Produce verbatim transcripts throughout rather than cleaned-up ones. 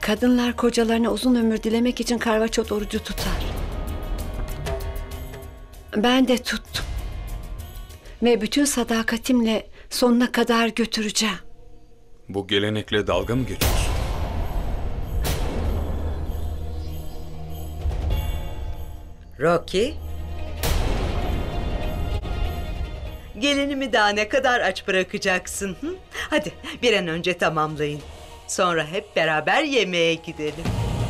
Kadınlar kocalarına uzun ömür dilemek için karvaçot orucu tutar. Ben de tuttum. Ve bütün sadakatimle sonuna kadar götüreceğim. Bu gelenekle dalga mı geçiyorsun? Rocky? Gelinimi daha ne kadar aç bırakacaksın? Hı? Hadi bir an önce tamamlayın. Sonra hep beraber yemeğe gidelim.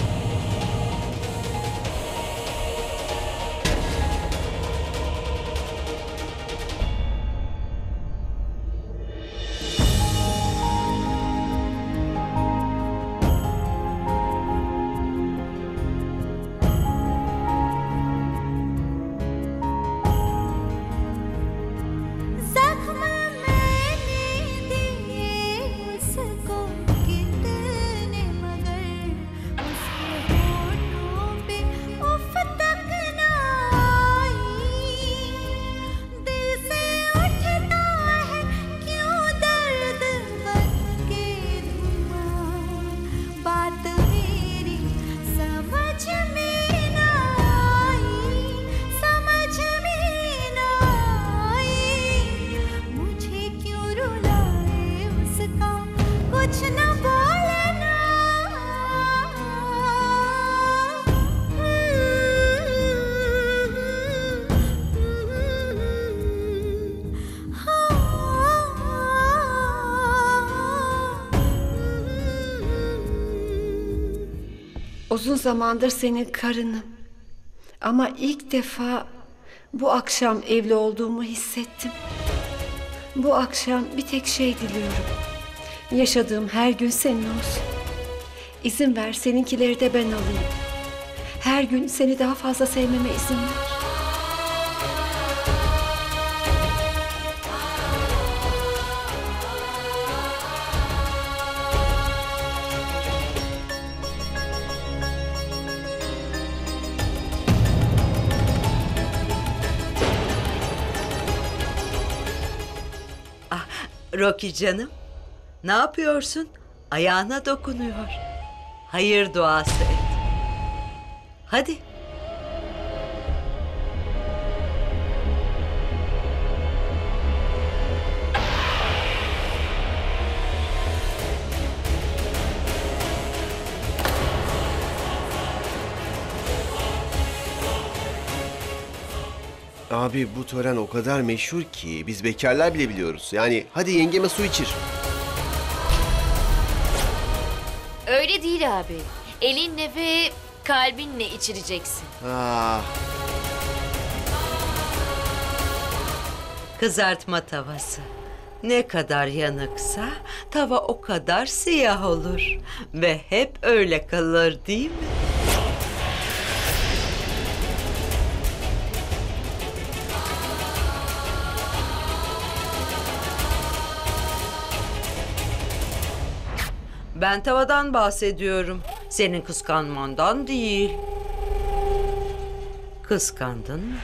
Uzun zamandır senin karınım. Ama ilk defa bu akşam evli olduğumu hissettim. Bu akşam bir tek şey diliyorum. Yaşadığım her gün senin olsun. İzin ver seninkileri de ben alayım. Her gün seni daha fazla sevmeme izin ver. Rocky canım, ne yapıyorsun? Ayağına dokunuyor. Hayır duası et. Hadi. Abi bu tören o kadar meşhur ki biz bekarlar bile biliyoruz. Yani hadi yengeme su içir. Öyle değil abi. Elinle ve kalbinle içireceksin. Ah, Kızartma tavası. Ne kadar yanıksa tava o kadar siyah olur. Ve hep öyle kalır değil mi? Ben tavadan bahsediyorum. Senin kıskanmandan değil. Kıskandın mı?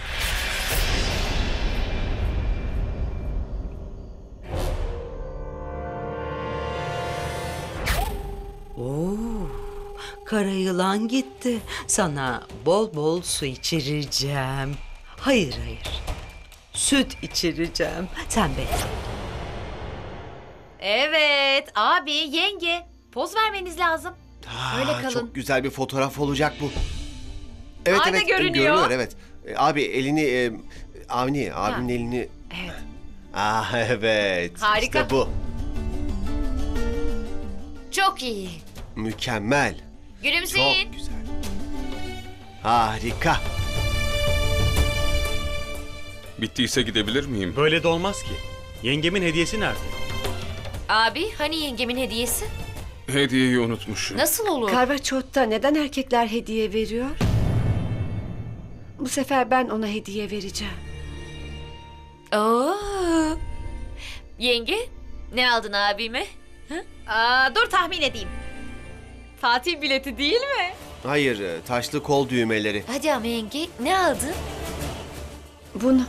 Oo, kara yılan gitti. Sana bol bol su içireceğim. Hayır hayır. Süt içireceğim. Sen bekle. Evet abi, yenge. Poz vermeniz lazım. ah, Öyle kalın. çok güzel bir fotoğraf olacak bu. Evet Ayna evet görünüyor. görünüyor evet. E, Abi elini e, Avni abimin Ha. elini. Evet. Ah evet. Harika. İşte bu. Çok iyi. Mükemmel. Gülümseyin. Çok güzel. Harika. Bittiyse gidebilir miyim? Böyle de olmaz ki. Yengemin hediyesi nerede? Abi hani yengemin hediyesi? Hediyeyi unutmuşum. Nasıl olur? Karvaçot'ta neden erkekler hediye veriyor? Bu sefer ben ona hediye vereceğim. Oo. Yenge, ne aldın abime? Hı? Aa, dur tahmin edeyim. Tatil bileti değil mi? Hayır e, taşlı kol düğmeleri. Hadi ama yenge, ne aldın? Bunu.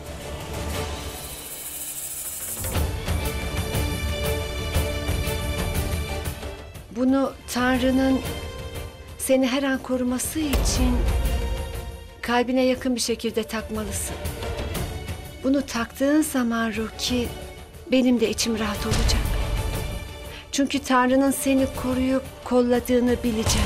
Bunu Tanrı'nın seni her an koruması için kalbine yakın bir şekilde takmalısın. Bunu taktığın zaman Rocky, benim de içim rahat olacak. Çünkü Tanrı'nın seni koruyup kolladığını bileceğim.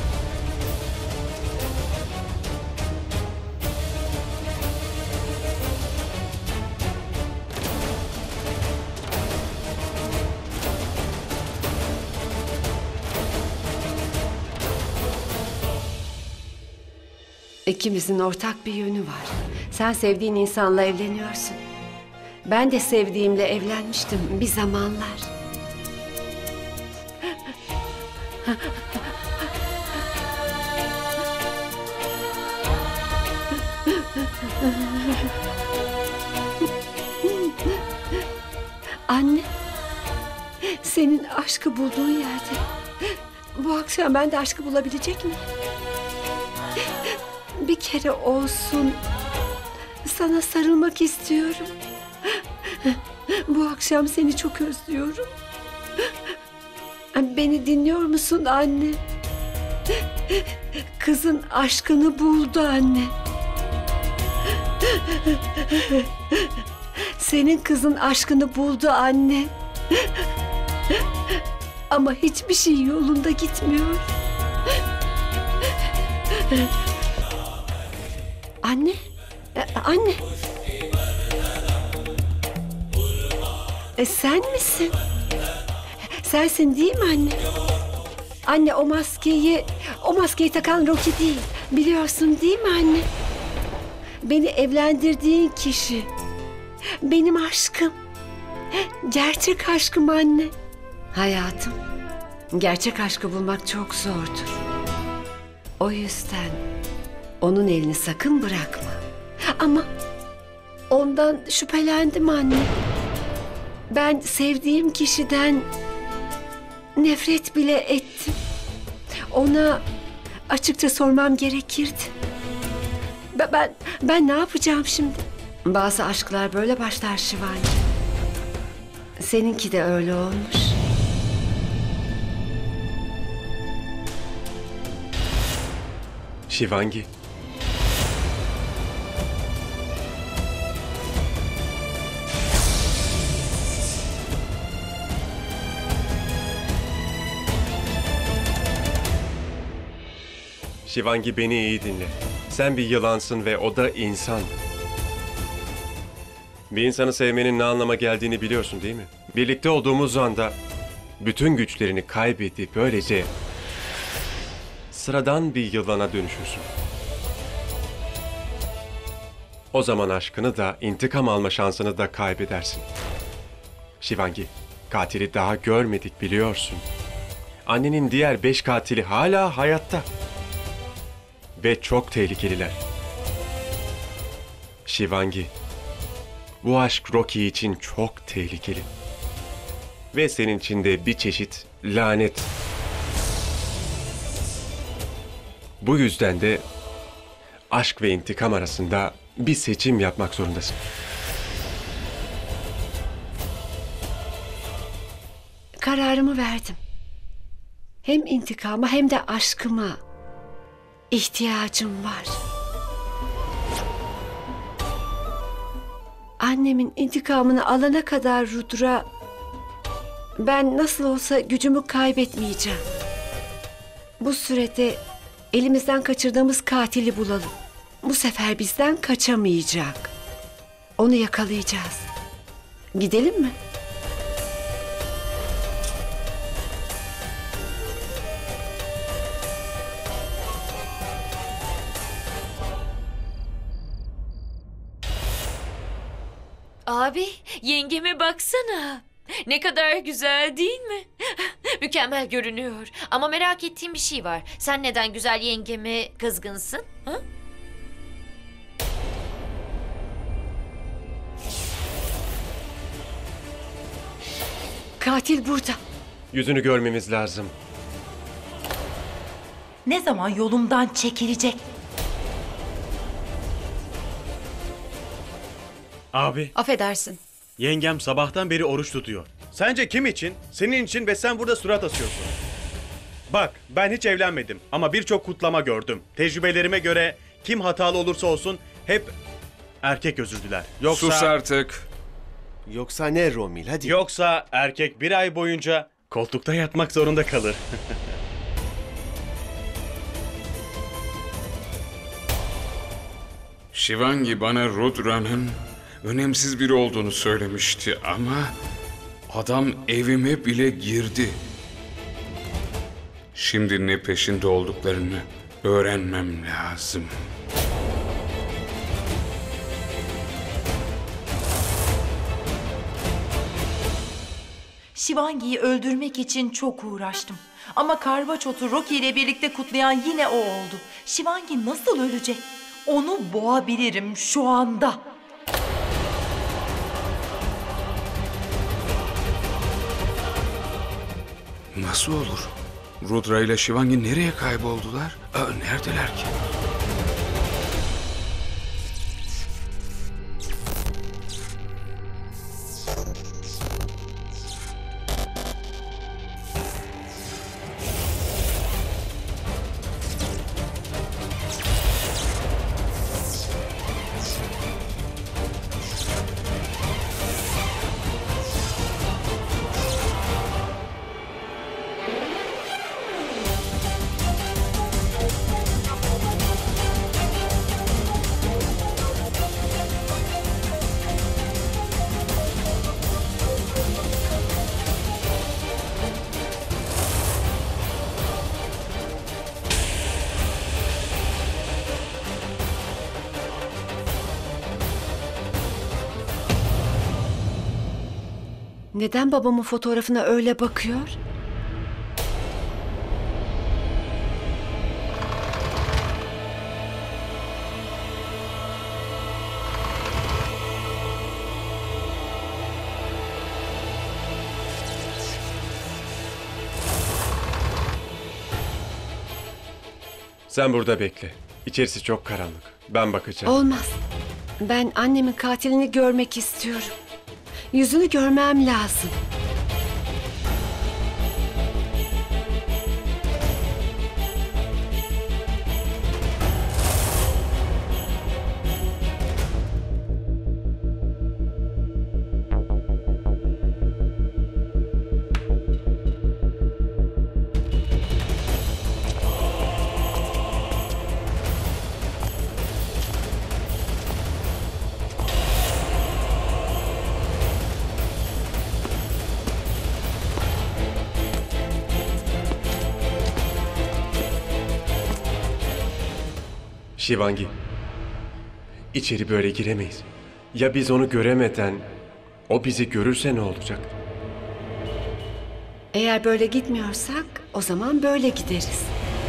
İkimizin ortak bir yönü var. Sen sevdiğin insanla evleniyorsun. Ben de sevdiğimle evlenmiştim bir zamanlar. Anne, senin aşkı bulduğun yerde bu akşam ben de aşkı bulabilecek miyim? Bir kere olsun sana sarılmak istiyorum. Bu akşam seni çok özlüyorum. Beni dinliyor musun anne? Kızın aşkını buldu anne. Senin kızın aşkını buldu anne. Ama hiçbir şey yolunda gitmiyor. Anne, e, anne. E, sen misin? Sensin değil mi anne? Anne o maskeyi, o maskeyi takan Rocky değil. Biliyorsun değil mi anne? Beni evlendirdiğin kişi. Benim aşkım. Gerçek aşkım anne. Hayatım, gerçek aşkı bulmak çok zordur. O yüzden onun elini sakın bırakma. Ama ondan şüphelendim anne. Ben sevdiğim kişiden nefret bile ettim. Ona açıkça sormam gerekirdi. Ben, ben, ben ne yapacağım şimdi? Bazı aşklar böyle başlar Şivani. Seninki de öyle olmuş. Şivangi. Şivangi beni iyi dinle. Sen bir yılansın ve o da insan. Bir insanı sevmenin ne anlama geldiğini biliyorsun değil mi? Birlikte olduğumuz anda bütün güçlerini kaybedip böylece sıradan bir yılana dönüşürsün. O zaman aşkını da intikam alma şansını da kaybedersin. Şivangi, katili daha görmedik biliyorsun. Annenin diğer beş katili hala hayatta. Ve çok tehlikeliler. Şivangi, bu aşk Rocky için çok tehlikeli. Ve senin için de bir çeşit lanet. Bu yüzden de aşk ve intikam arasında bir seçim yapmak zorundasın. Kararımı verdim. Hem intikama hem de aşkıma ihtiyacım var. Annemin intikamını alana kadar Rudra, ben nasıl olsa gücümü kaybetmeyeceğim. Bu sürede elimizden kaçırdığımız katili bulalım. Bu sefer bizden kaçamayacak. Onu yakalayacağız. Gidelim mi? Abi, yengeme baksana. Ne kadar güzel değil mi? Mükemmel görünüyor. Ama merak ettiğim bir şey var. Sen neden güzel yengeme kızgınsın? Ha? Katil burada. Yüzünü görmemiz lazım. Ne zaman yolumdan çekilecek? Abi, Affedersin. yengem sabahtan beri oruç tutuyor. Sence kim için? Senin için ve sen burada surat asıyorsun. Bak, ben hiç evlenmedim ama birçok kutlama gördüm. Tecrübelerime göre kim hatalı olursa olsun hep erkek özür diler. Yoksa Sus artık. Yoksa ne Romil, hadi. yoksa erkek bir ay boyunca koltukta yatmak zorunda kalır. Shivangi bana Rudra'nın önemsiz biri olduğunu söylemişti ama adam evime bile girdi. Şimdi ne peşinde olduklarını öğrenmem lazım. Shivangi'yi öldürmek için çok uğraştım. Ama Karvaçot'u Rocky ile birlikte kutlayan yine o oldu. Shivangi nasıl ölecek? Onu boğabilirim şu anda. Nasıl olur? Rudra ile Shivangi nereye kayboldular? Aa, neredeler ki? Neden babamın fotoğrafına öyle bakıyor? Sen burada bekle. İçerisi çok karanlık. Ben bakacağım. Olmaz. Ben annemin katilini görmek istiyorum. Yüzünü görmem lazım. Shivangi, içeri böyle giremeyiz. Ya biz onu göremeden o bizi görürse ne olacak? Eğer böyle gitmiyorsak o zaman böyle gideriz.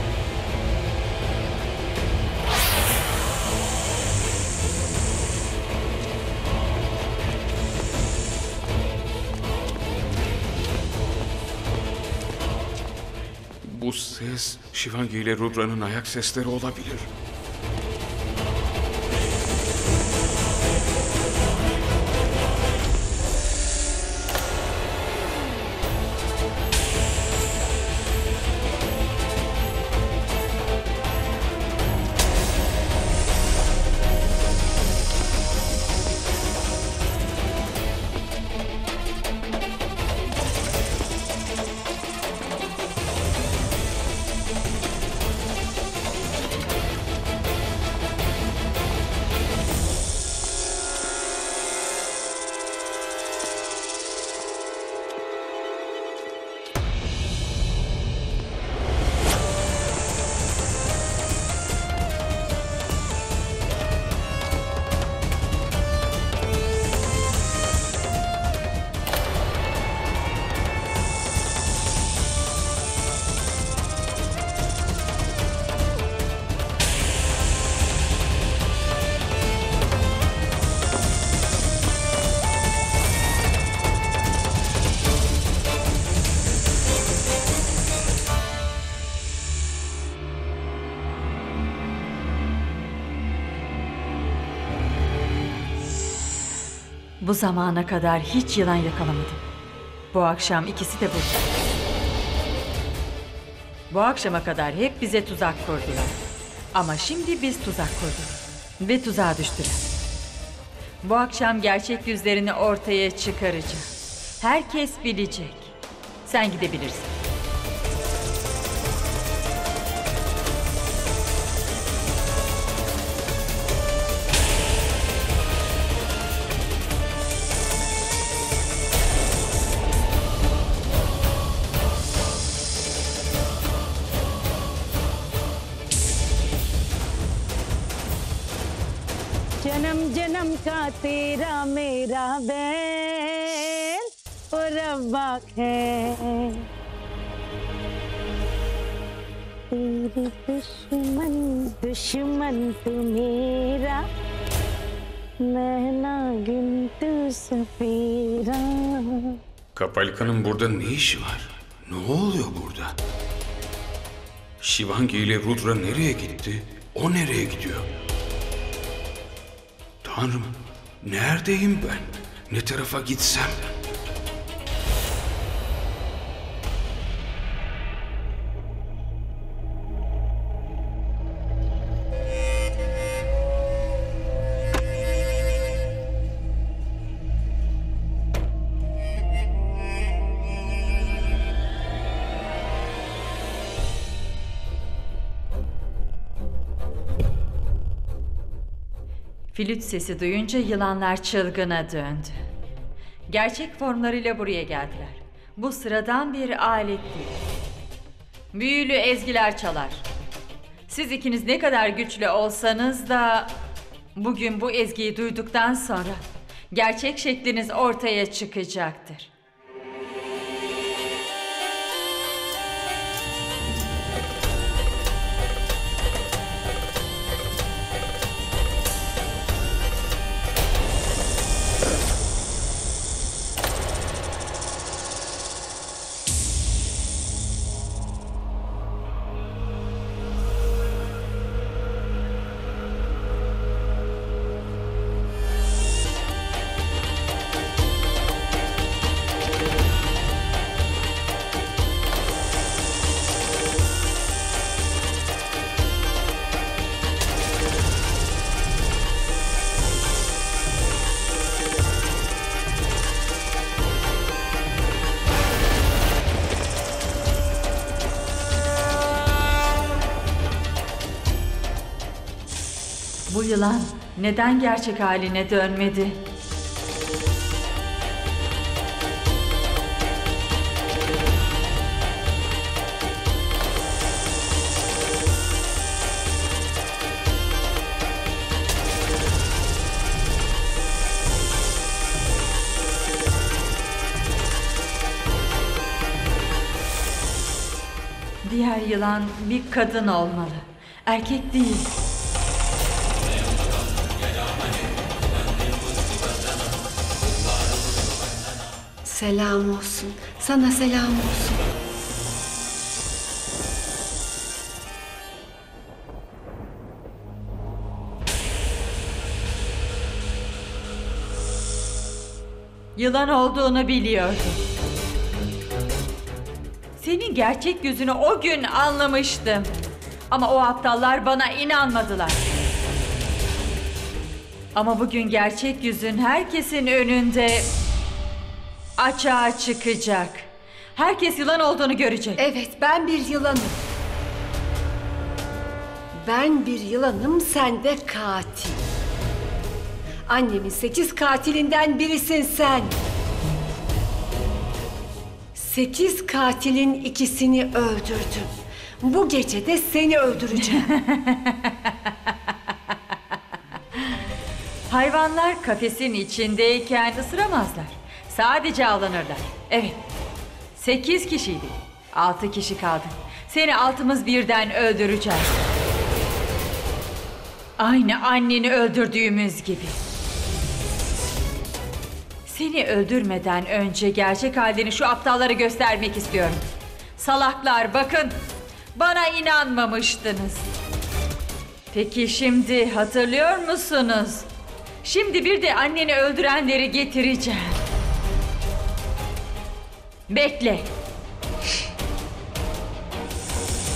Bu ses Shivangi ile Rudra'nın ayak sesleri olabilir. Bu zamana kadar hiç yılan yakalamadım. Bu akşam ikisi de burada. Bu akşama kadar hep bize tuzak kurdular. Ama şimdi biz tuzak kurduk. Ve tuzağa düştüler. Bu akşam gerçek yüzlerini ortaya çıkaracağım. Herkes bilecek. Sen gidebilirsin. जन्म जन्म का तेरा मेरा बैर और रब्बा है तेरी दुश्मन दुश्मन तू मेरा मैं नागिन तू सफेरा. Kapalika'nın burada ne işi var? Ne oluyor burada? Shivangi ile Rudra nereye gitti? O nereye gidiyor? Tanrım, neredeyim ben? Ne tarafa gitsem? Flüt sesi duyunca yılanlar çılgına döndü. Gerçek formlarıyla buraya geldiler. Bu sıradan bir alet değil. Büyülü ezgiler çalar. Siz ikiniz ne kadar güçlü olsanız da bugün bu ezgiyi duyduktan sonra gerçek şekliniz ortaya çıkacaktır. Bu yılan neden gerçek haline dönmedi? Diğer yılan bir kadın olmalı. Erkek değil. Selam olsun. Sana selam olsun. Yılan olduğunu biliyordum. Senin gerçek yüzünü o gün anlamıştım. Ama o aptallar bana inanmadılar. Ama bugün gerçek yüzün herkesin önünde açığa çıkacak. Herkes yılan olduğunu görecek. Evet, ben bir yılanım. Ben bir yılanım, sen de katil. Annemin sekiz katilinden birisin sen. Sekiz katilin ikisini öldürdüm. Bu gece de seni öldüreceğim. Hayvanlar kafesin içindeyken ısıramazlar. Sadece avlanırlar. Evet. Sekiz kişiydi. Altı kişi kaldı. Seni altımız birden öldüreceğiz. Aynı anneni öldürdüğümüz gibi. Seni öldürmeden önce gerçek halini şu aptallara göstermek istiyorum. Salaklar, bakın. Bana inanmamıştınız. Peki şimdi hatırlıyor musunuz? Şimdi bir de anneni öldürenleri getireceğim. Bekle.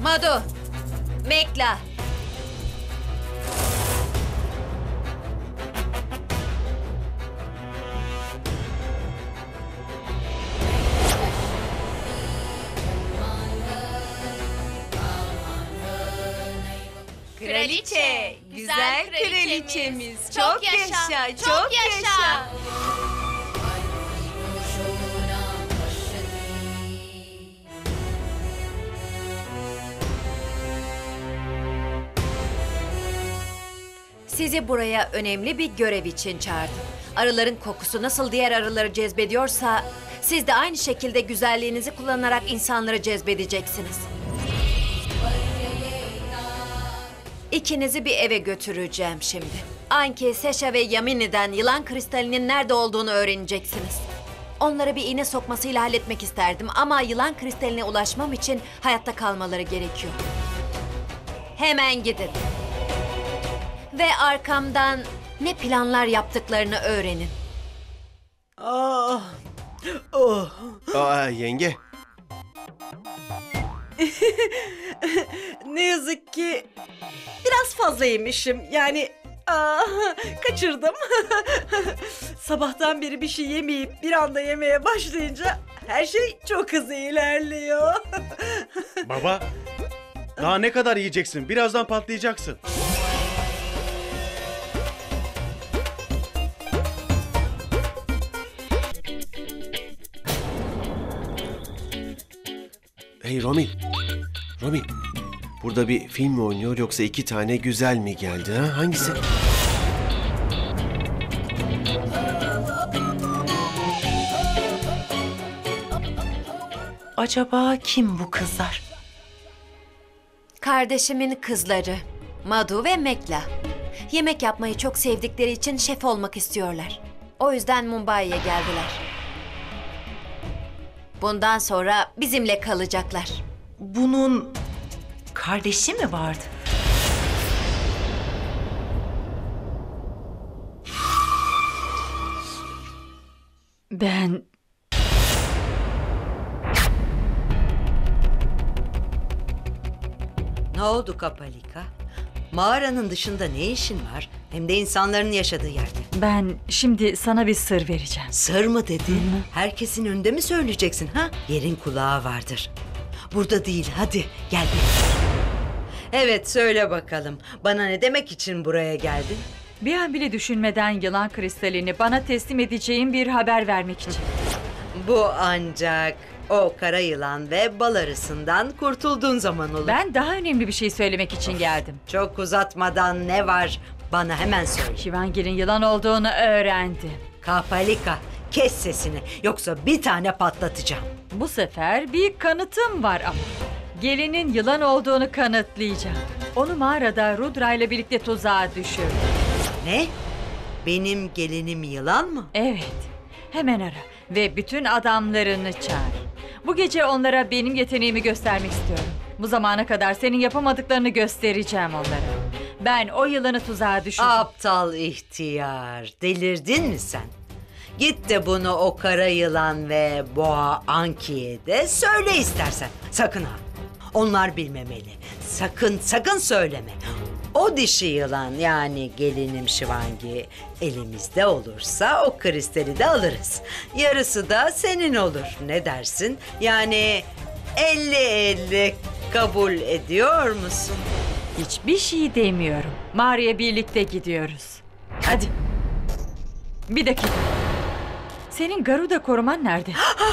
Madu, Mekla. Kraliçe, güzel kraliçemiz. Çok yaşa, çok yaşa. Sizi buraya önemli bir görev için çağırdım. Arıların kokusu nasıl diğer arıları cezbediyorsa, siz de aynı şekilde güzelliğinizi kullanarak insanları cezbedeceksiniz. İkinizi bir eve götüreceğim şimdi. Anki, Seşa ve Yamini'den yılan kristalinin nerede olduğunu öğreneceksiniz. Onları bir iğne sokmasıyla halletmek isterdim ama yılan kristaline ulaşmam için hayatta kalmaları gerekiyor. Hemen gidin. Ve arkamdan ne planlar yaptıklarını öğrenin. Ah, oh. Aa yenge. Ne yazık ki biraz fazla yemişim. Yani aa, kaçırdım. Sabahtan beri bir şey yemeyip bir anda yemeye başlayınca her şey çok hızlı ilerliyor. Baba, daha ne kadar yiyeceksin? Birazdan patlayacaksın. Hey Romy. Romy. Burada bir film mi oynuyor yoksa iki tane güzel mi geldi ha? Hangisi? Acaba kim bu kızlar? Kardeşimin kızları Madu ve Mekla. Yemek yapmayı çok sevdikleri için şef olmak istiyorlar. O yüzden Mumbai'ye geldiler. Bundan sonra bizimle kalacaklar. Bunun kardeşi mi vardı? Ben... Ne oldu Kapalika? Mağaranın dışında ne işin var? Hem de insanların yaşadığı yerde. Ben şimdi sana bir sır vereceğim. Sır mı dedin? Herkesin önünde mi söyleyeceksin ha? Yerin kulağı vardır. Burada değil, hadi gel benimle. Evet, söyle bakalım. Bana ne demek için buraya geldin? Bir an bile düşünmeden yılan kristalini bana teslim edeceğin bir haber vermek için. Bu ancak o kara yılan ve bal arısından kurtulduğun zaman olur. Ben daha önemli bir şey söylemek için geldim. Çok uzatmadan ne var? Bana hemen söyle. Şivangir'in yılan olduğunu öğrendim. Kapalika, kes sesini. Yoksa bir tane patlatacağım. Bu sefer bir kanıtım var ama. Gelinin yılan olduğunu kanıtlayacağım. Onu mağarada Rudra ile birlikte tuzağa düşürdüm. Ne? Benim gelinim yılan mı? Evet. Hemen ara ve bütün adamlarını çağır. Bu gece onlara benim yeteneğimi göstermek istiyorum. Bu zamana kadar senin yapamadıklarını göstereceğim onlara. Ben o yılanı tuzağa düşürdüm. Aptal ihtiyar. Delirdin mi sen? Git de bunu o kara yılan ve boğa Anki'ye de söyle istersen. Sakın ha. Onlar bilmemeli. Sakın sakın söyleme. O dişi yılan yani gelinim Şivangi elimizde olursa o kristali de alırız. Yarısı da senin olur. Ne dersin? Yani elli elli kabul ediyor musun? Hiçbir şey demiyorum. Mağaraya birlikte gidiyoruz. Hadi. Bir dakika. Senin Garuda koruman nerede?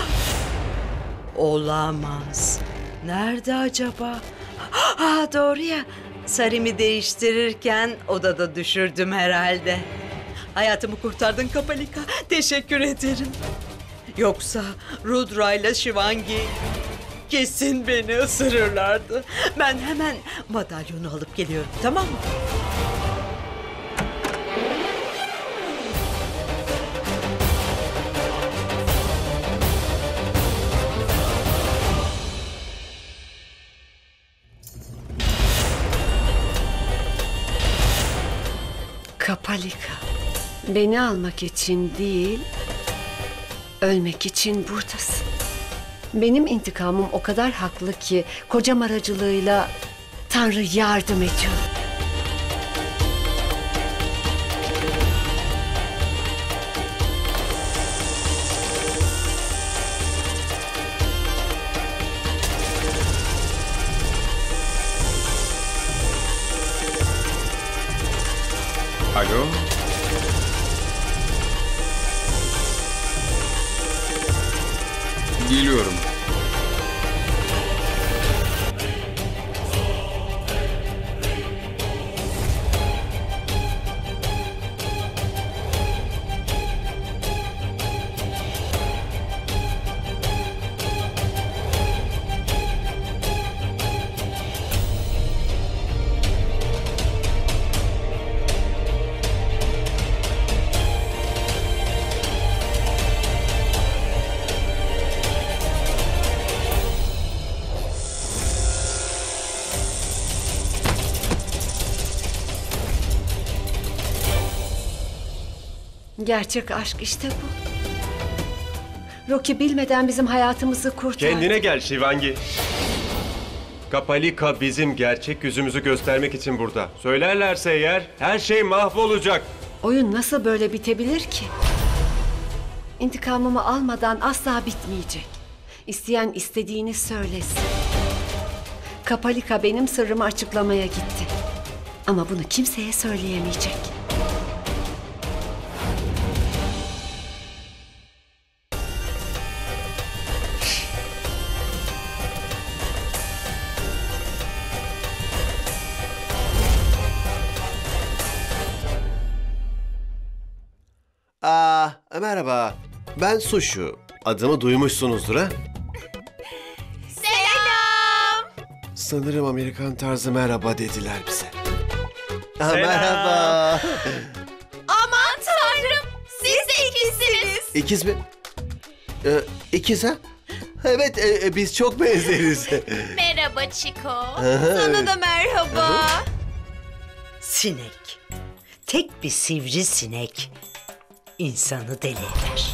Olamaz. Nerede acaba? Ha, doğru ya. Sarımı değiştirirken odada düşürdüm herhalde. Hayatımı kurtardın Kapalika. Teşekkür ederim. Yoksa Rudra ile Şivangi kesin beni ısırırlardı. Ben hemen madalyonu alıp geliyorum, tamam mı? Kapalika, beni almak için değil, ölmek için buradasın. Benim intikamım o kadar haklı ki kocam aracılığıyla Tanrı yardım ediyor. Alo? Geliyorum. Gerçek aşk işte bu. Rocky bilmeden bizim hayatımızı kurtardı. Kendine gel Shivangi. Kapalika bizim gerçek yüzümüzü göstermek için burada. Söylerlerse eğer her şey mahvolacak. Oyun nasıl böyle bitebilir ki? İntikamımı almadan asla bitmeyecek. İsteyen istediğini söylesin. Kapalika benim sırrımı açıklamaya gitti. Ama bunu kimseye söyleyemeyecek. Aa, merhaba. Ben Sushu. Adımı duymuşsunuzdur ha? Selam. Sanırım Amerikan tarzı merhaba dediler bize. Aa, Selam. merhaba. Aman tanrım. Siz de ikisiniz. İkiz mi? Ee, ikiz ha? Evet, e, e, biz çok benzeriz. Merhaba Chico. Aha, Sana evet. da merhaba. Sinek. Tek bir sivri sinek insanı deli eder.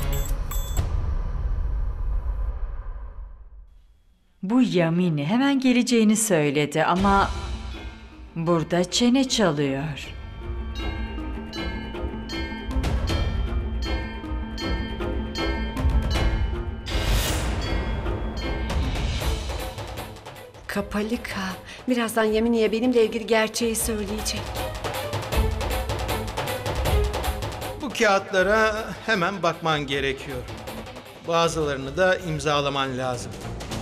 Bu Yamini hemen geleceğini söyledi ama burada çene çalıyor. Kapalika birazdan Yamini'ye benimle ilgili gerçeği söyleyecek. Bu kağıtlara hemen bakman gerekiyor. Bazılarını da imzalaman lazım.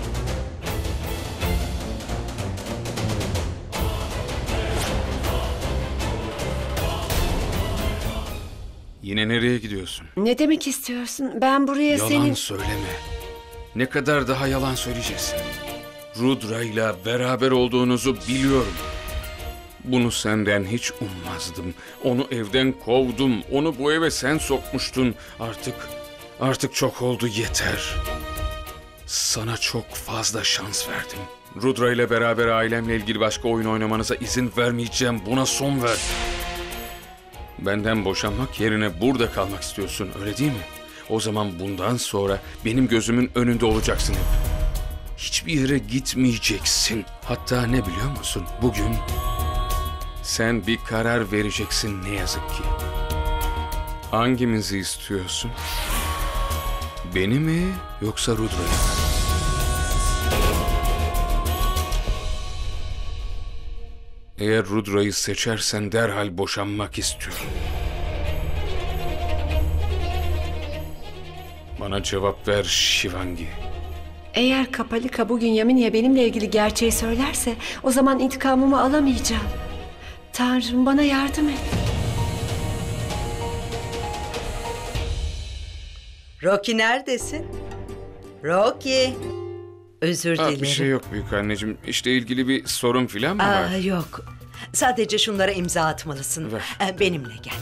Yine nereye gidiyorsun? Ne demek istiyorsun? Ben buraya Yalan senin... söyleme. Ne kadar daha yalan söyleyeceksin? Rudra ile beraber olduğunuzu biliyorum. Bunu senden hiç ummazdım. Onu evden kovdum. Onu bu eve sen sokmuştun. Artık, artık çok oldu, yeter. Sana çok fazla şans verdim. Rudra ile beraber ailemle ilgili başka oyun oynamanıza izin vermeyeceğim. Buna son ver. Benden boşanmak yerine burada kalmak istiyorsun, öyle değil mi? O zaman bundan sonra benim gözümün önünde olacaksın hep. Hiçbir yere gitmeyeceksin. Hatta ne biliyor musun? Bugün sen bir karar vereceksin ne yazık ki. Hangimizi istiyorsun? Beni mi yoksa Rudra'yı mı? Eğer Rudra'yı seçersen derhal boşanmak istiyorum. Bana cevap ver Shivangi. Eğer Kapalika bugün Yamini'ye benimle ilgili gerçeği söylerse o zaman intikamımı alamayacağım. Tanrım bana yardım et. Rocky neredesin? Rocky. Özür Ha, dilerim. bir şey yok büyük anneciğim. İşle ilgili bir sorun filan mı var? Aa, yok. Sadece şunlara imza atmalısın. Ver. Ee, Benimle gel.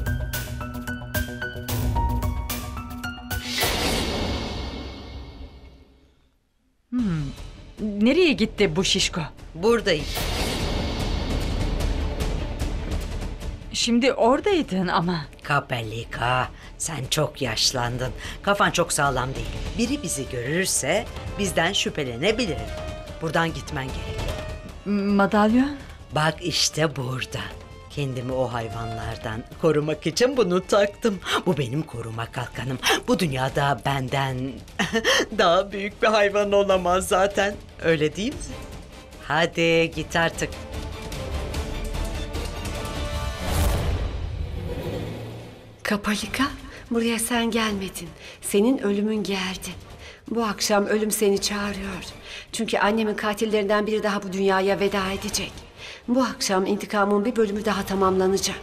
Nereye gitti bu şişko? Buradayım. Şimdi oradaydın ama. Kapalika, sen çok yaşlandın. Kafan çok sağlam değil. Biri bizi görürse bizden şüphelenebilir. Buradan gitmen gerek. Madalyon? Bak işte burada. Kendimi o hayvanlardan korumak için bunu taktım. Bu benim koruma kalkanım. Bu dünyada benden daha büyük bir hayvan olamaz zaten. Öyle değil mi? Hadi git artık. Kapalika, buraya sen gelmedin. Senin ölümün geldi. Bu akşam ölüm seni çağırıyor. Çünkü annemin katillerinden biri daha bu dünyaya veda edecek. Bu akşam intikamın bir bölümü daha tamamlanacak.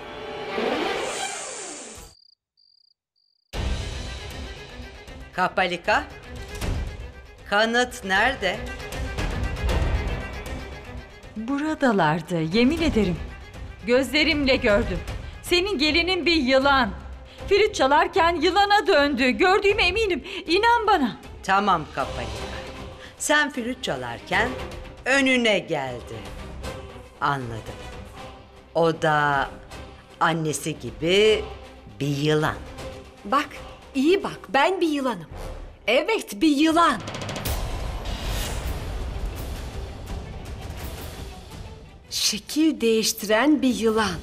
Kapalika, kanıt nerede? Buradalardı, yemin ederim. Gözlerimle gördüm. Senin gelinin bir yılan. Flüt çalarken yılana döndü. Gördüğüme eminim. İnan bana. Tamam Kapalika. Sen flüt çalarken önüne geldi. Anladım. O da annesi gibi bir yılan. Bak, iyi bak. Ben bir yılanım. Evet, bir yılan. Şekil değiştiren bir yılan.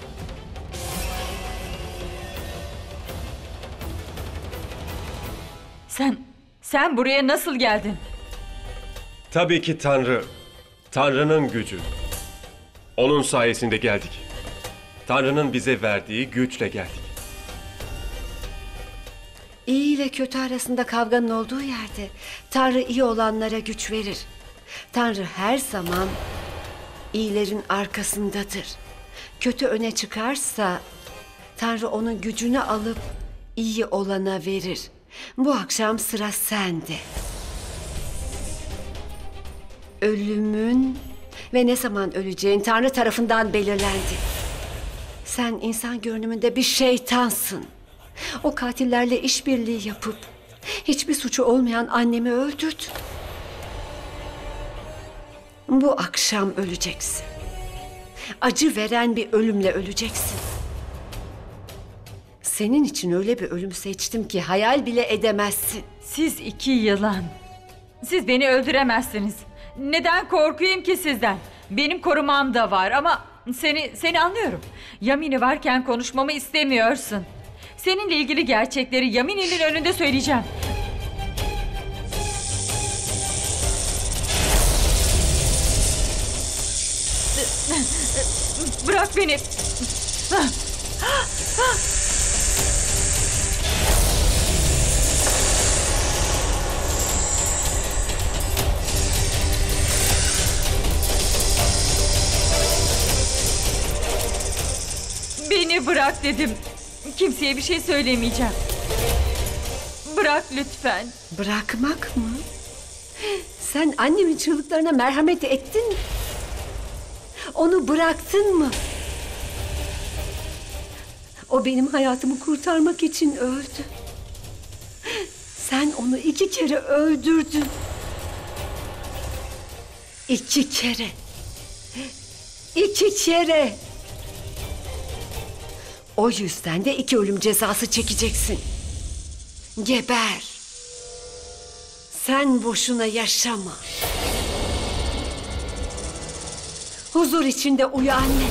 Sen, sen buraya nasıl geldin? Tabii ki Tanrı. Tanrı'nın gücü. Onun sayesinde geldik. Tanrı'nın bize verdiği güçle geldik. İyi ile kötü arasında kavganın olduğu yerde Tanrı iyi olanlara güç verir. Tanrı her zaman iyilerin arkasındadır. Kötü öne çıkarsa Tanrı onun gücünü alıp iyi olana verir. Bu akşam sıra sende. Ölümün ve ne zaman öleceğin Tanrı tarafından belirlendi. Sen insan görünümünde bir şeytansın. O katillerle işbirliği yapıp hiçbir suçu olmayan annemi öldürdün. Bu akşam öleceksin. Acı veren bir ölümle öleceksin. Senin için öyle bir ölüm seçtim ki hayal bile edemezsin. Siz iki yılan. Siz beni öldüremezsiniz. Neden korkuyum ki sizden? Benim korumam da var ama seni seni anlıyorum. Yamini varken konuşmamı istemiyorsun. Seninle ilgili gerçekleri Yamini'nin önünde söyleyeceğim. Bırak beni. Beni bırak dedim. Kimseye bir şey söylemeyeceğim. Bırak lütfen. Bırakmak mı? Sen annemin çığlıklarına merhamet ettin mi? Onu bıraktın mı? O benim hayatımı kurtarmak için öldü. Sen onu iki kere öldürdün. İki kere. İki kere. O yüzden de iki ölüm cezası çekeceksin. Geber. Sen boşuna yaşama. Huzur içinde uyu anne.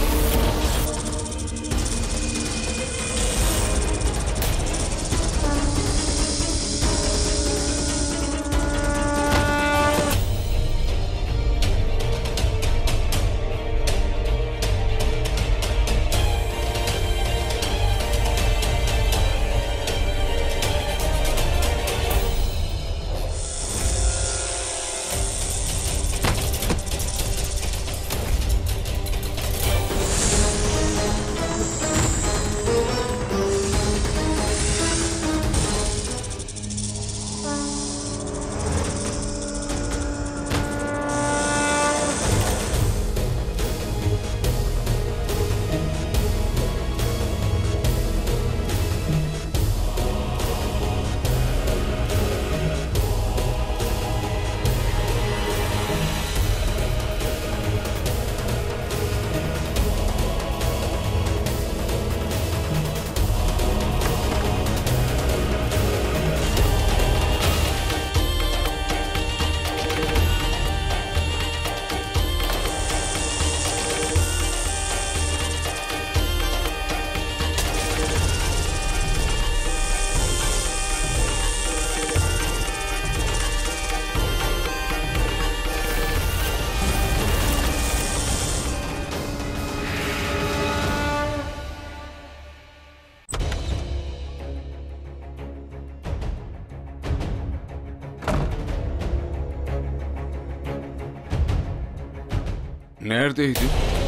Neredeydi?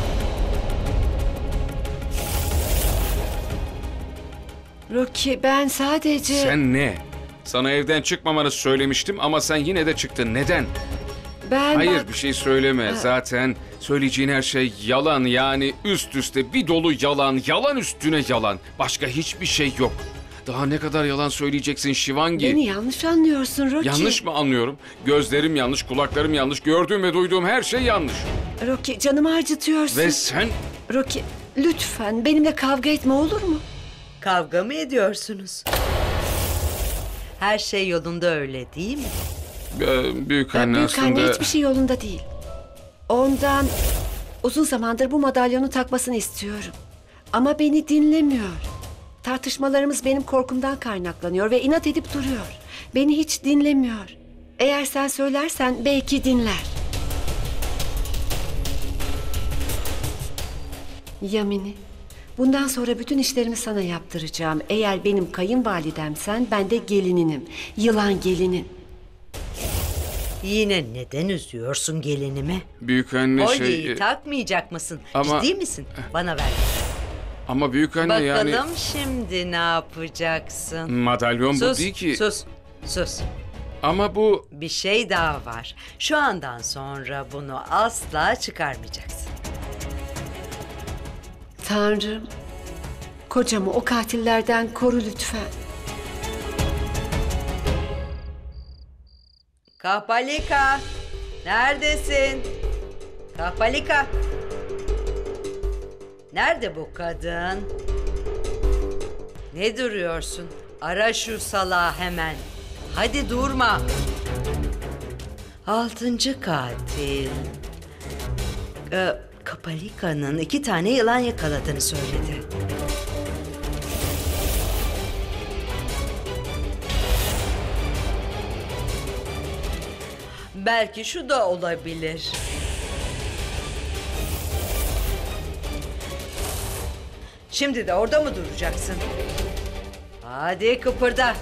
Rocky, ben sadece... Sen ne? Sana evden çıkmamanı söylemiştim ama sen yine de çıktın. Neden? Ben Hayır, bak- bir şey söyleme. Zaten söyleyeceğin her şey yalan, yani üst üste bir dolu yalan, yalan üstüne yalan. Başka hiçbir şey yok. Daha ne kadar yalan söyleyeceksin Shivangi? Beni yanlış anlıyorsun Rocky. Yanlış mı anlıyorum? Gözlerim yanlış, kulaklarım yanlış, gördüğüm ve duyduğum her şey yanlış. Rocky, canımı acıtıyorsun. Ve sen... Rocky, lütfen benimle kavga etme, olur mu? Kavga mı ediyorsunuz? Her şey yolunda öyle değil mi? Ee, büyük anne Büyük aslında... anne, hiçbir şey yolunda değil. Ondan uzun zamandır bu madalyonu takmasını istiyorum. Ama beni dinlemiyor. Tartışmalarımız benim korkumdan kaynaklanıyor ve inat edip duruyor. Beni hiç dinlemiyor. Eğer sen söylersen belki dinler. Yamini, bundan sonra bütün işlerimi sana yaptıracağım. Eğer benim kayınvalidemsen ben de gelininim. Yılan gelinin. Yine neden üzüyorsun gelinimi? Büyük anne Kolyeyi şey... takmayacak mısın? ama- Ciddi misin? Bana ver. Ama büyük anne Bakalım yani... şimdi ne yapacaksın? Madalyon bu Sus, değil ki. sus, sus. Ama bu... Bir şey daha var. Şu andan sonra bunu asla çıkarmayacaksın. Tanrım, kocamı o katillerden koru lütfen. Kahpalika, neredesin? Kahpalika. Nerede bu kadın? Ne duruyorsun? Ara şu salağı hemen. Hadi durma. Altıncı katil. Ee, Kapalika'nın iki tane yılan yakaladığını söyledi. Belki şu da olabilir. Şimdi de orada mı duracaksın? Hadi kıpırda.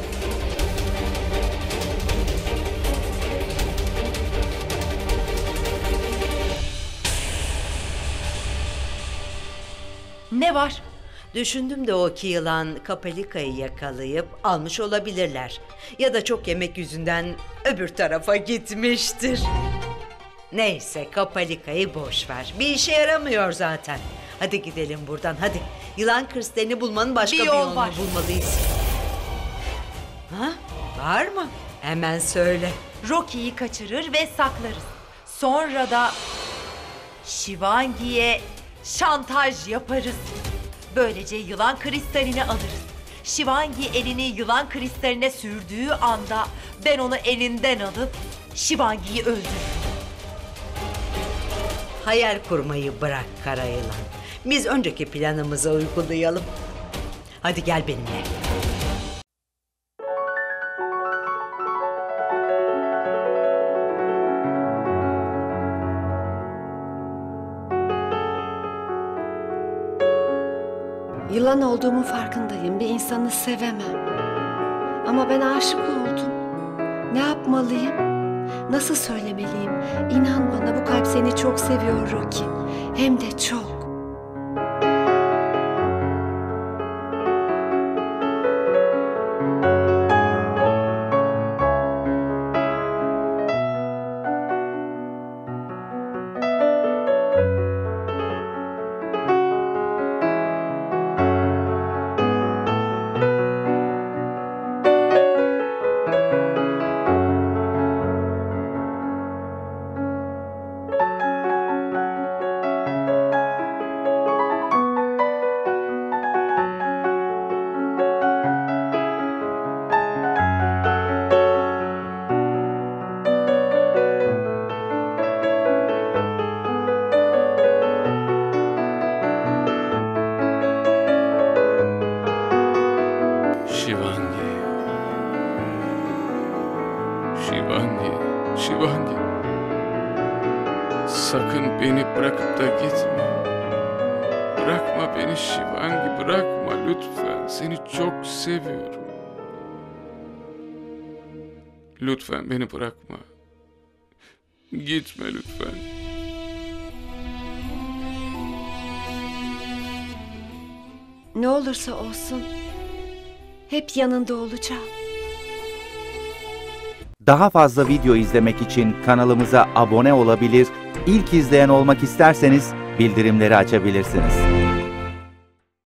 Ne var? Düşündüm de o iki yılan Kapalika'yı yakalayıp almış olabilirler. Ya da çok yemek yüzünden öbür tarafa gitmiştir. Neyse, Kapalika'yı boş ver. Bir işe yaramıyor zaten. Hadi gidelim buradan, hadi. Yılan kristalini bulmanın başka Bir bir, yol yolunu var. bulmalıyız. Ha? Var mı? Hemen söyle. Rocky'yi kaçırır ve saklarız. Sonra da Shivangi'ye şantaj yaparız. Böylece yılan kristalini alırız. Shivangi elini yılan kristaline sürdüğü anda ben onu elinden alıp Shivangi'yi öldürürüm. Hayal kurmayı bırak kara yılan. Biz önceki planımızı uygulayalım. Hadi gel benimle. Yılan olduğumun farkındayım. Bir insanı sevemem. Ama ben aşık oldum. Ne yapmalıyım? Nasıl söylemeliyim? İnan bana, bu kalp seni çok seviyor Rocky. Hem de çok. Shivangi. Shivangi. Shivangi. Sakın beni bırakıp da gitme. Bırakma beni Shivangi, bırakma lütfen. Seni çok seviyorum. Lütfen beni bırakma. Gitme lütfen. Ne olursa olsun hep yanında olacağım. Daha fazla video izlemek için kanalımıza abone olabilir, ilk izleyen olmak isterseniz bildirimleri açabilirsiniz.